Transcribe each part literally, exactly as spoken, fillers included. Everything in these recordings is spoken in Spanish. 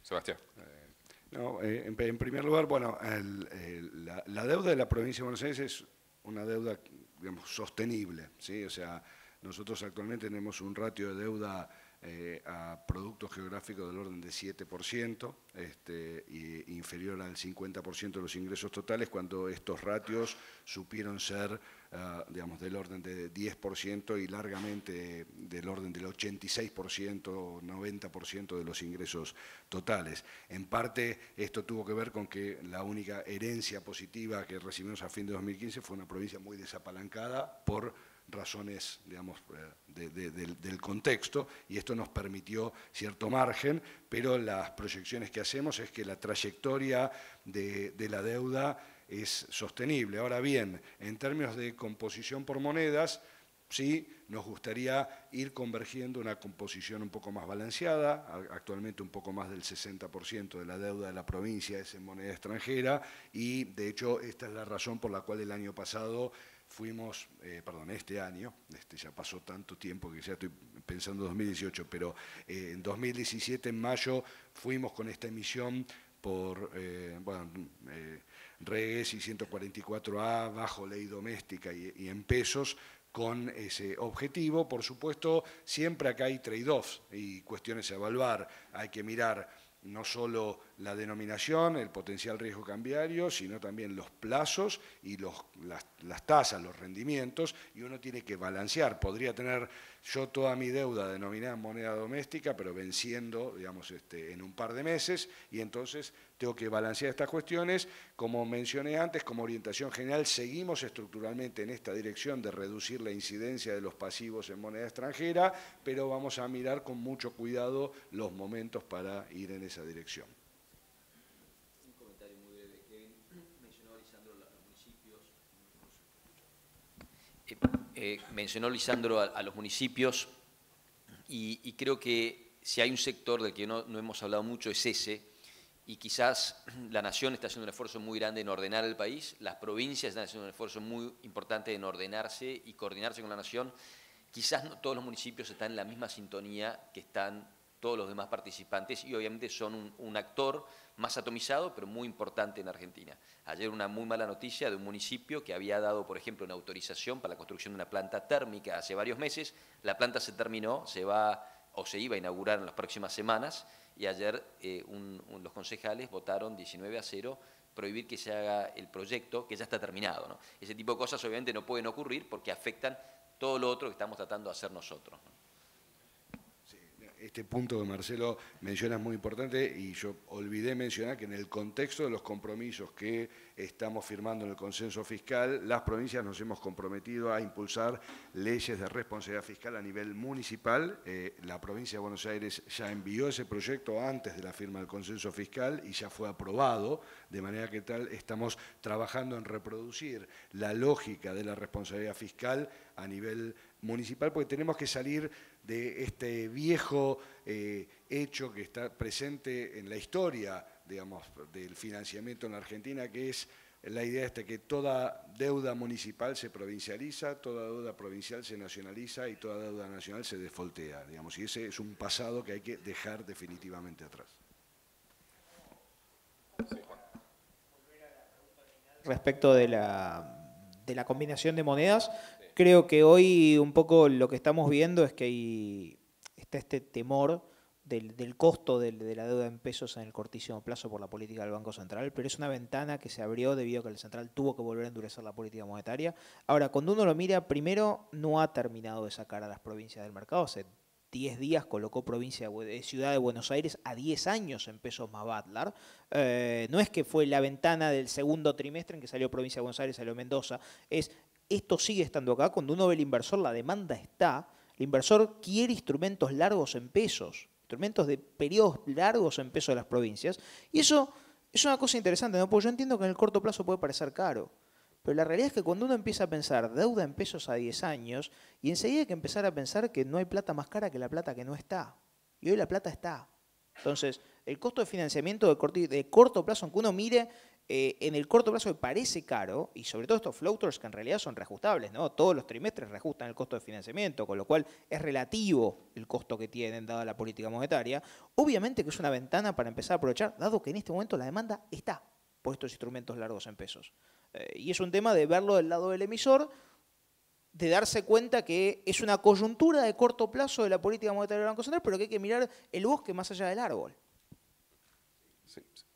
Sebastián. No, eh, en, en primer lugar, bueno, el, el, la, la deuda de la provincia de Buenos Aires es una deuda, digamos, sostenible, ¿sí? O sea, nosotros actualmente tenemos un ratio de deuda eh, a producto geográfico del orden de siete por ciento, este, y inferior al cincuenta por ciento de los ingresos totales, cuando estos ratios supieron ser, uh, digamos, del orden de diez por ciento y largamente del orden del ochenta y seis por ciento, noventa por ciento de los ingresos totales. En parte, esto tuvo que ver con que la única herencia positiva que recibimos a fin de dos mil quince fue una provincia muy desapalancada por razones, digamos, de, de, de, del contexto, y esto nos permitió cierto margen, pero las proyecciones que hacemos es que la trayectoria de, de la deuda es sostenible. Ahora bien, en términos de composición por monedas, sí, nos gustaría ir convergiendo una composición un poco más balanceada. Actualmente un poco más del sesenta por ciento de la deuda de la provincia es en moneda extranjera, y de hecho esta es la razón por la cual el año pasado fuimos, eh, perdón, este año, este ya pasó tanto tiempo que ya estoy pensando en dos mil dieciocho, pero eh, en dos mil diecisiete, en mayo, fuimos con esta emisión por, eh, bueno, eh, Regues y ciento cuarenta y cuatro A, bajo ley doméstica y, y en pesos, con ese objetivo. Por supuesto, siempre acá hay trade-offs y cuestiones a evaluar. Hay que mirar no solo la denominación, el potencial riesgo cambiario, sino también los plazos y los, las, las tasas, los rendimientos, y uno tiene que balancear. Podría tener yo toda mi deuda denominada en moneda doméstica, pero venciendo, digamos, este, en un par de meses, y entonces tengo que balancear estas cuestiones. Como mencioné antes, como orientación general, seguimos estructuralmente en esta dirección de reducir la incidencia de los pasivos en moneda extranjera, pero vamos a mirar con mucho cuidado los momentos para ir en esa dirección. Un comentario muy breve. Kevin mencionó Lisandro los municipios. Eh, eh, mencionó Lisandro a, a los municipios y, y creo que si hay un sector del que no, no hemos hablado mucho es ese. Y quizás la nación está haciendo un esfuerzo muy grande en ordenar el país, las provincias están haciendo un esfuerzo muy importante en ordenarse y coordinarse con la nación. Quizás no todos los municipios están en la misma sintonía que están todos los demás participantes y obviamente son un, un actor más atomizado, pero muy importante en Argentina. Ayer una muy mala noticia de un municipio que había dado, por ejemplo, una autorización para la construcción de una planta térmica hace varios meses. La planta se terminó, se va o se iba a inaugurar en las próximas semanas, y ayer eh, un, un, los concejales votaron diecinueve a cero prohibir que se haga el proyecto que ya está terminado, ¿no? Ese tipo de cosas obviamente no pueden ocurrir porque afectan todo lo otro que estamos tratando de hacer nosotros, ¿no? Este punto que Marcelo menciona es muy importante, y yo olvidé mencionar que en el contexto de los compromisos que estamos firmando en el consenso fiscal, las provincias nos hemos comprometido a impulsar leyes de responsabilidad fiscal a nivel municipal. Eh, la provincia de Buenos Aires ya envió ese proyecto antes de la firma del consenso fiscal y ya fue aprobado, de manera que tal estamos trabajando en reproducir la lógica de la responsabilidad fiscal a nivel municipal, porque tenemos que salir de este viejo eh, hecho que está presente en la historia, digamos, del financiamiento en la Argentina, que es la idea esta que toda deuda municipal se provincializa, toda deuda provincial se nacionaliza y toda deuda nacional se defoltea, digamos, y ese es un pasado que hay que dejar definitivamente atrás. Respecto de la, de la combinación de monedas, creo que hoy un poco lo que estamos viendo es que hay, está este temor del, del costo de, de la deuda en pesos en el cortísimo plazo por la política del Banco Central, pero es una ventana que se abrió debido a que el Central tuvo que volver a endurecer la política monetaria. Ahora, cuando uno lo mira, primero no ha terminado de sacar a las provincias del mercado. Hace diez días colocó provincia de Ciudad de Buenos Aires a diez años en pesos más Butler. Eh, no es que fue la ventana del segundo trimestre en que salió provincia de Buenos Aires, salió Mendoza, es... Esto sigue estando acá. Cuando uno ve el inversor, la demanda está. El inversor quiere instrumentos largos en pesos, instrumentos de periodos largos en pesos de las provincias. Y eso es una cosa interesante, ¿no? Porque yo entiendo que en el corto plazo puede parecer caro. Pero la realidad es que cuando uno empieza a pensar deuda en pesos a diez años, y enseguida hay que empezar a pensar que no hay plata más cara que la plata que no está. Y hoy la plata está. Entonces, el costo de financiamiento de corto, de corto plazo, aunque uno mire eh, en el corto plazo que parece caro, y sobre todo estos floaters que en realidad son reajustables, ¿no? Todos los trimestres reajustan el costo de financiamiento, con lo cual es relativo el costo que tienen dada la política monetaria. Obviamente que es una ventana para empezar a aprovechar, dado que en este momento la demanda está por estos instrumentos largos en pesos. Eh, y es un tema de verlo del lado del emisor, de darse cuenta que es una coyuntura de corto plazo de la política monetaria del Banco Central, pero que hay que mirar el bosque más allá del árbol. Sí, sí.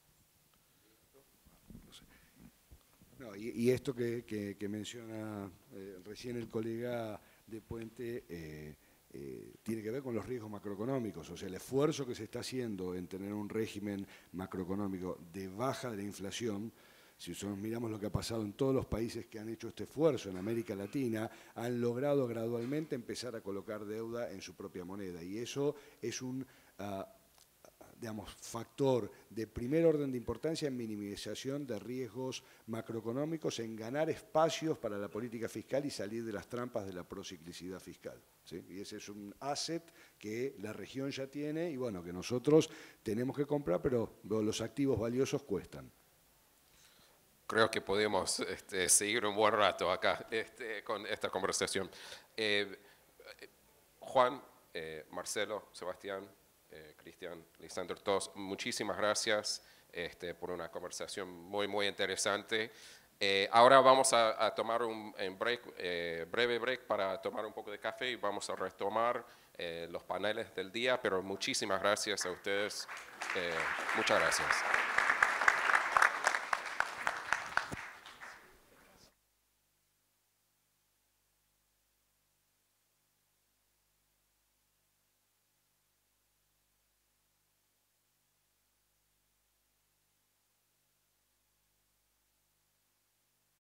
No, y, y esto que, que, que menciona eh, recién el colega de Puente eh, eh, tiene que ver con los riesgos macroeconómicos, o sea, el esfuerzo que se está haciendo en tener un régimen macroeconómico de baja de la inflación. Si nosotros miramos lo que ha pasado en todos los países que han hecho este esfuerzo en América Latina, han logrado gradualmente empezar a colocar deuda en su propia moneda. Y eso es un uh, digamos, factor de primer orden de importancia en minimización de riesgos macroeconómicos, en ganar espacios para la política fiscal y salir de las trampas de la prociclicidad fiscal, ¿sí? Y ese es un asset que la región ya tiene y bueno, que nosotros tenemos que comprar, pero los activos valiosos cuestan. Creo que podemos este, seguir un buen rato acá este, con esta conversación. Eh, Juan, eh, Marcelo, Sebastián, eh, Cristian, Lisandro, todos, muchísimas gracias este, por una conversación muy, muy interesante. Eh, ahora vamos a, a tomar un, un break, eh, breve break para tomar un poco de café y vamos a retomar eh, los paneles del día, pero muchísimas gracias a ustedes. Eh, muchas gracias.